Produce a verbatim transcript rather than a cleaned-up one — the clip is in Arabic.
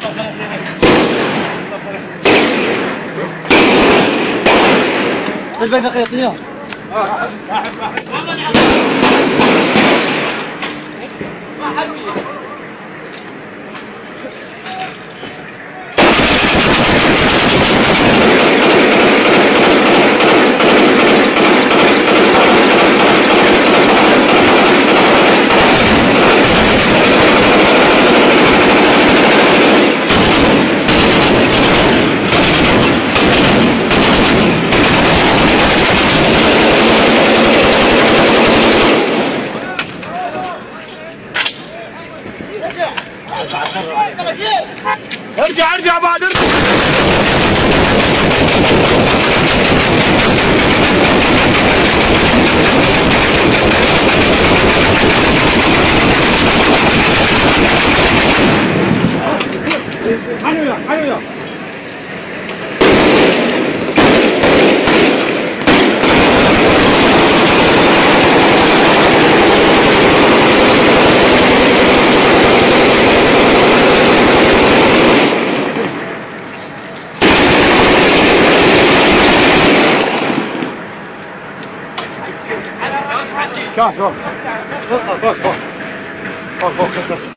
الباقي خيطيها. واحد واحد واحد واحد ارجع ارجع بعد ارجع. حلويا حلويا شوف شوف فوق فوق فوق فوق فوق